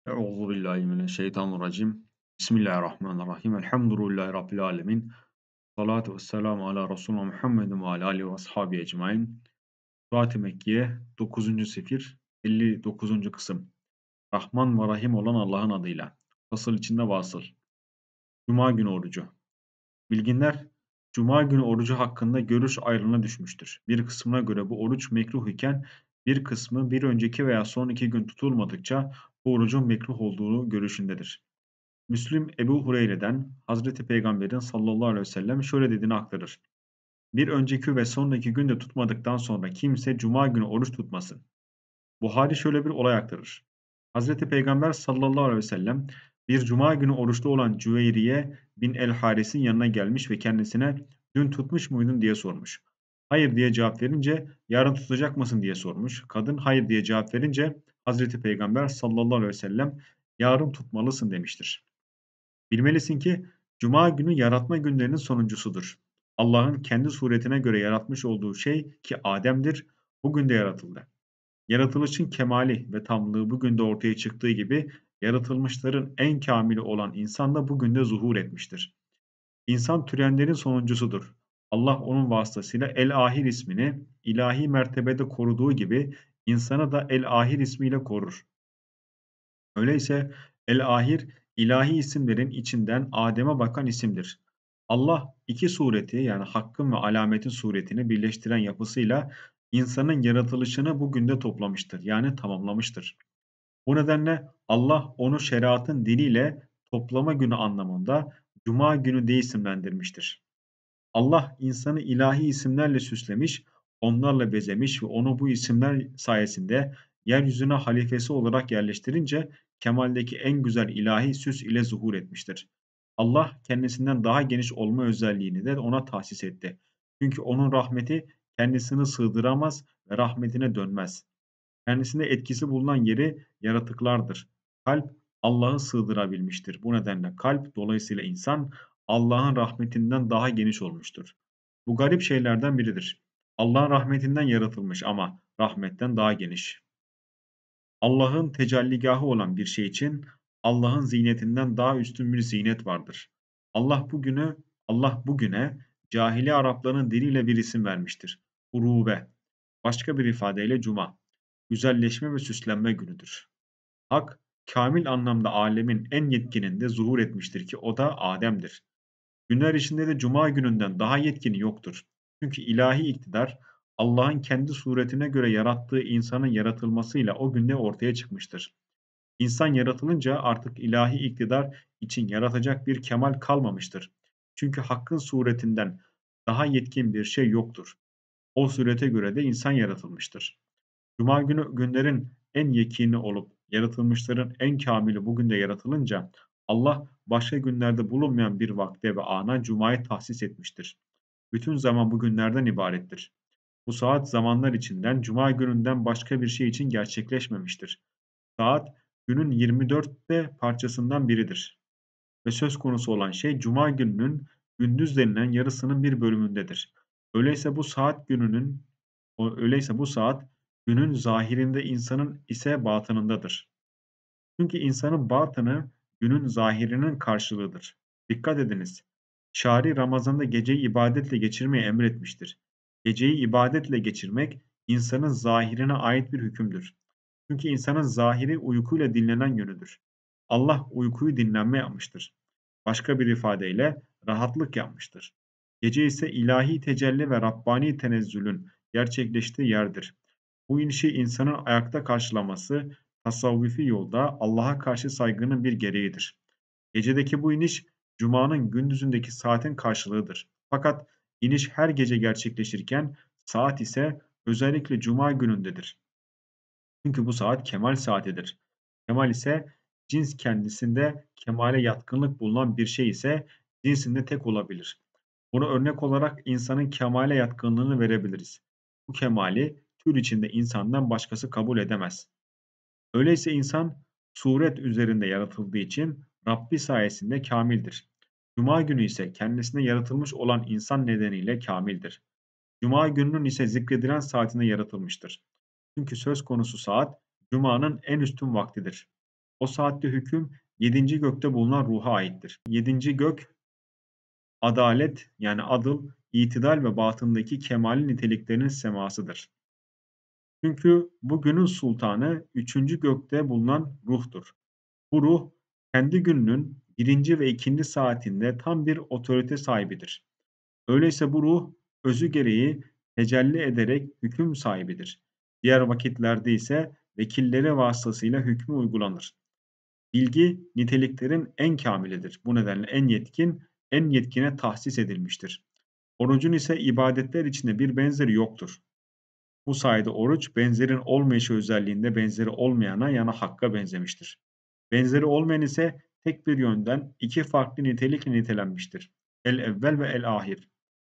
Euzubillahimineşşeytanirracim. Bismillahirrahmanirrahim. Elhamdülillahi Rabbil alemin. Salatu vesselamu ala Resulüne Muhammedin ve ala alihi ve ashabi ecmain. Suat-ı Mekkiye 9. sefir 59. kısım. Rahman ve Rahim olan Allah'ın adıyla. Fasıl içinde vasıl. Cuma günü orucu. Bilginler Cuma günü orucu hakkında görüş ayrılığına düşmüştür. Bir kısmına göre bu oruç mekruh iken bir kısmı bir önceki veya son 2 gün tutulmadıkça bu orucun mekruh olduğu görüşündedir. Müslim Ebu Hureyre'den Hazreti Peygamber'in sallallahu aleyhi ve sellem şöyle dediğini aktarır. Bir önceki ve sonraki günde tutmadıktan sonra kimse cuma günü oruç tutmasın. Buhari şöyle bir olay aktarır. Hazreti Peygamber sallallahu aleyhi ve sellem bir cuma günü oruçlu olan Cüveyriye bin el-Haris'in yanına gelmiş ve kendisine dün tutmuş muydun diye sormuş. Hayır diye cevap verince yarın tutacak mısın diye sormuş. Kadın hayır diye cevap verince Hazreti Peygamber sallallahu aleyhi ve sellem yarın tutmalısın demiştir. Bilmelisin ki cuma günü yaratma günlerinin sonuncusudur. Allah'ın kendi suretine göre yaratmış olduğu şey ki Adem'dir, bugün de yaratıldı. Yaratılışın kemali ve tamlığı bugün de ortaya çıktığı gibi yaratılmışların en kamili olan insan da bugün de zuhur etmiştir. İnsan türeyenlerin sonuncusudur. Allah onun vasıtasıyla El-Ahir ismini ilahi mertebede koruduğu gibi insanı da El-Ahir ismiyle korur. Öyleyse El-Ahir, ilahi isimlerin içinden Adem'e bakan isimdir. Allah iki sureti yani hakkın ve alametin suretini birleştiren yapısıyla insanın yaratılışını bugün de toplamıştır yani tamamlamıştır. Bu nedenle Allah onu şeriatın diliyle toplama günü anlamında Cuma günü diye isimlendirmiştir. Allah insanı ilahi isimlerle süslemiş, onlarla bezemiş ve onu bu isimler sayesinde yeryüzüne halifesi olarak yerleştirince kemaldeki en güzel ilahi süs ile zuhur etmiştir. Allah kendisinden daha geniş olma özelliğini de ona tahsis etti. Çünkü onun rahmeti kendisini sığdıramaz ve rahmetine dönmez. Kendisinde etkisi bulunan yeri yaratıklardır. Kalp Allah'ı sığdırabilmiştir. Bu nedenle kalp dolayısıyla insan Allah'ın rahmetinden daha geniş olmuştur. Bu garip şeylerden biridir. Allah'ın rahmetinden yaratılmış ama rahmetten daha geniş. Allah'ın tecelligahı olan bir şey için Allah'ın ziynetinden daha üstün bir ziynet vardır. Allah bugünü Allah bugüne cahili Arapların diliyle bir isim vermiştir. Urube. Başka bir ifadeyle cuma. Güzelleşme ve süslenme günüdür. Hak, kamil anlamda alemin en yetkininde zuhur etmiştir ki o da Adem'dir. Günler içinde de cuma gününden daha yetkini yoktur. Çünkü ilahi iktidar Allah'ın kendi suretine göre yarattığı insanın yaratılmasıyla o günde ortaya çıkmıştır. İnsan yaratılınca artık ilahi iktidar için yaratacak bir kemal kalmamıştır. Çünkü hakkın suretinden daha yetkin bir şey yoktur. O surete göre de insan yaratılmıştır. Cuma günü günlerin en yekini olup yaratılmışların en kamili bugün de yaratılınca Allah başka günlerde bulunmayan bir vakte ve ana cumayı tahsis etmiştir. Bütün zaman bu günlerden ibarettir. Bu saat zamanlar içinden cuma gününden başka bir şey için gerçekleşmemiştir. Saat günün 24'te parçasından biridir ve söz konusu olan şey cuma gününün gündüz denilen yarısının bir bölümündedir. Öyleyse bu saat gününün öyleyse bu saat günün zahirinde insanın ise batınındadır. Çünkü insanın batını günün zahirinin karşılığıdır. Dikkat ediniz. Şari Ramazan'da geceyi ibadetle geçirmeyi emretmiştir. Geceyi ibadetle geçirmek insanın zahirine ait bir hükümdür. Çünkü insanın zahiri uykuyla dinlenen yönüdür. Allah uykuyu dinlenme yapmıştır. Başka bir ifadeyle rahatlık yapmıştır. Gece ise ilahi tecelli ve Rabbani tenezzülün gerçekleştiği yerdir. Bu inişi insanın ayakta karşılaması tasavvufi yolda Allah'a karşı saygının bir gereğidir. Gecedeki bu iniş Cuma'nın gündüzündeki saatin karşılığıdır. Fakat iniş her gece gerçekleşirken saat ise özellikle Cuma günündedir. Çünkü bu saat kemal saatidir. Kemal ise cins kendisinde kemale yatkınlık bulunan bir şey ise cinsinde tek olabilir. Buna örnek olarak insanın kemale yatkınlığını verebiliriz. Bu kemali tür içinde insandan başkası kabul edemez. Öyleyse insan suret üzerinde yaratıldığı için Rabbi sayesinde kamildir. Cuma günü ise kendisine yaratılmış olan insan nedeniyle kamildir. Cuma gününün ise zikredilen saatinde yaratılmıştır. Çünkü söz konusu saat Cuma'nın en üstün vaktidir. O saatte hüküm yedinci gökte bulunan ruha aittir. Yedinci gök adalet yani adıl, itidal ve batındaki kemalin niteliklerinin semasıdır. Çünkü bu günün sultanı üçüncü gökte bulunan ruhtur. Bu ruh kendi gününün birinci ve ikinci saatinde tam bir otorite sahibidir. Öyleyse bu ruh özü gereği tecelli ederek hüküm sahibidir. Diğer vakitlerde ise vekilleri vasıtasıyla hükmü uygulanır. Bilgi niteliklerin en kamilidir. Bu nedenle en yetkin, en yetkine tahsis edilmiştir. Orucun ise ibadetler içinde bir benzeri yoktur. Bu sayede oruç benzerin olmayışı özelliğinde benzeri olmayana yana hakka benzemiştir. Benzeri olmayan ise tek bir yönden iki farklı nitelikle nitelenmiştir. El evvel ve el ahir.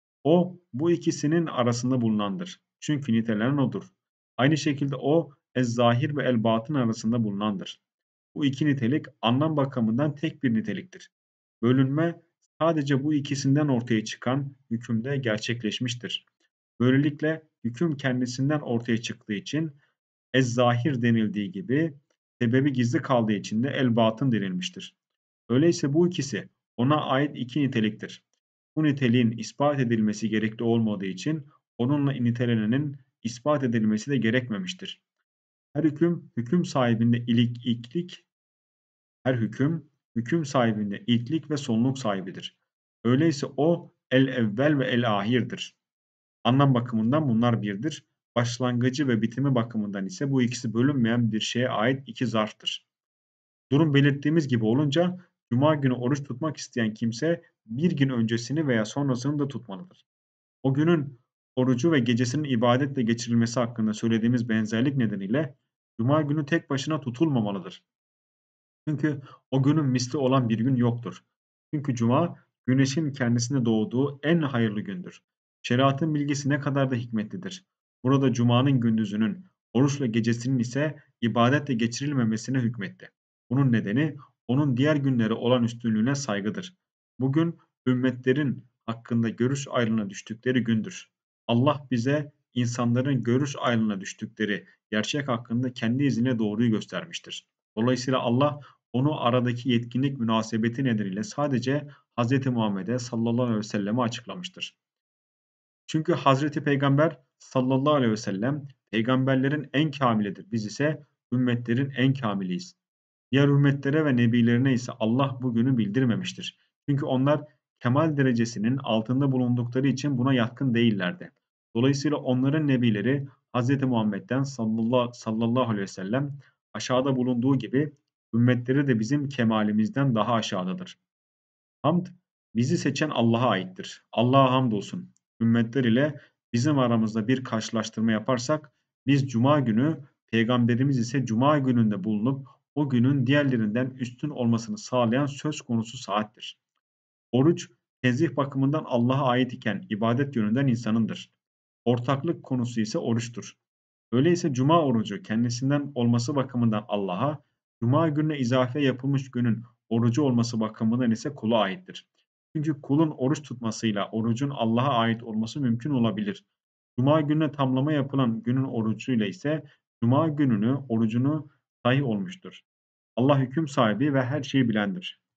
O bu ikisinin arasında bulunandır. Çünkü nitelenen odur. Aynı şekilde o ez-zahir ve el-batın arasında bulunandır. Bu iki nitelik anlam bakımından tek bir niteliktir. Bölünme sadece bu ikisinden ortaya çıkan hükümde gerçekleşmiştir. Böylelikle hüküm kendisinden ortaya çıktığı için ez-zahir denildiği gibi sebebi gizli kaldığı için de el-batın denilmiştir. Öyleyse bu ikisi ona ait iki niteliktir. Bu niteliğin ispat edilmesi gerekli olmadığı için onunla nitelenenin ispat edilmesi de gerekmemiştir. Her hüküm, hüküm sahibinde ilklik, her hüküm, hüküm sahibinde ilklik ve sonluk sahibidir. Öyleyse o el-evvel ve el-ahirdir. Anlam bakımından bunlar birdir. Başlangıcı ve bitimi bakımından ise bu ikisi bölünmeyen bir şeye ait iki zarftır. Durum belirttiğimiz gibi olunca cuma günü oruç tutmak isteyen kimse bir gün öncesini veya sonrasını da tutmalıdır. O günün orucu ve gecesinin ibadetle geçirilmesi hakkında söylediğimiz benzerlik nedeniyle cuma günü tek başına tutulmamalıdır. Çünkü o günün misli olan bir gün yoktur. Çünkü cuma güneşin kendisinde doğduğu en hayırlı gündür. Şeriatın bilgisi ne kadar da hikmetlidir. Burada cumanın gündüzünün, oruçla gecesinin ise ibadetle geçirilmemesine hükmetti. Bunun nedeni onun diğer günlere olan üstünlüğüne saygıdır. Bugün ümmetlerin hakkında görüş ayrılığına düştükleri gündür. Allah bize insanların görüş ayrılığına düştükleri gerçek hakkında kendi izniyle doğruyu göstermiştir. Dolayısıyla Allah onu aradaki yetkinlik münasebeti nedeniyle sadece Hz. Muhammed'e sallallahu aleyhi ve selleme açıklamıştır. Çünkü Hazreti Peygamber sallallahu aleyhi ve sellem peygamberlerin en kamilidir. Biz ise ümmetlerin en kamiliyiz. Diğer ümmetlere ve nebilerine ise Allah bugünü bildirmemiştir. Çünkü onlar kemal derecesinin altında bulundukları için buna yatkın değillerdi. Dolayısıyla onların nebileri Hz. Muhammed'den sallallahu aleyhi ve sellem aşağıda bulunduğu gibi ümmetleri de bizim kemalimizden daha aşağıdadır. Hamd bizi seçen Allah'a aittir. Allah'a hamdolsun. Ümmetler ile bizim aramızda bir karşılaştırma yaparsak biz cuma günü, peygamberimiz ise cuma gününde bulunup o günün diğerlerinden üstün olmasını sağlayan söz konusu saattir. Oruç tenzih bakımından Allah'a ait iken ibadet yönünden insanındır. Ortaklık konusu ise oruçtur. Öyleyse cuma orucu kendisinden olması bakımından Allah'a, cuma gününe izafe yapılmış günün orucu olması bakımından ise kula aittir. Çünkü kulun oruç tutmasıyla orucun Allah'a ait olması mümkün olabilir. Cuma gününe tamlama yapılan günün orucuyla ise cuma gününü orucunu sahih olmuştur. Allah hüküm sahibi ve her şeyi bilendir.